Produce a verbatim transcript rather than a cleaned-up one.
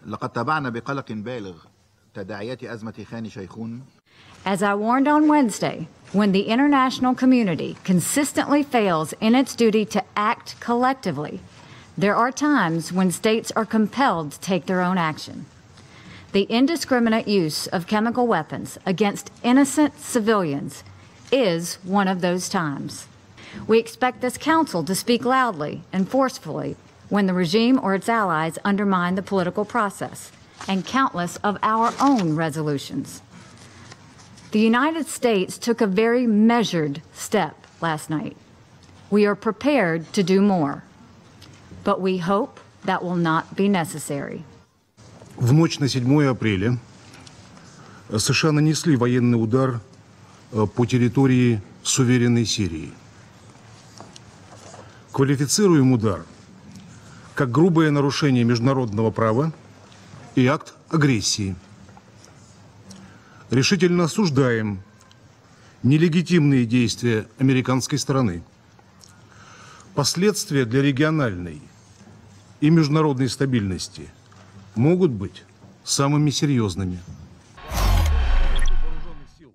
لقد تابعنا بقلق بالغ تداعيات أزمة خان شيخون. As I warned on Wednesday, when the international community consistently fails in its duty to act collectively, there are times when states are compelled to take their own action. The indiscriminate use of chemical weapons against innocent civilians is one of those times. We expect this Council to speak loudly and forcefully when the regime or its allies undermine the political process, and countless of our own resolutions. The United States took a very measured step last night. We are prepared to do more, but we hope that will not be necessary. В ночь на седьмое апреля США нанесли военный удар по территории суверенной Сирии. Квалифицируем удар как грубое нарушение международного права и акт агрессии. Решительно осуждаем нелегитимные действия американской стороны. Последствия для региональной и международной стабильности могут быть самыми серьезными.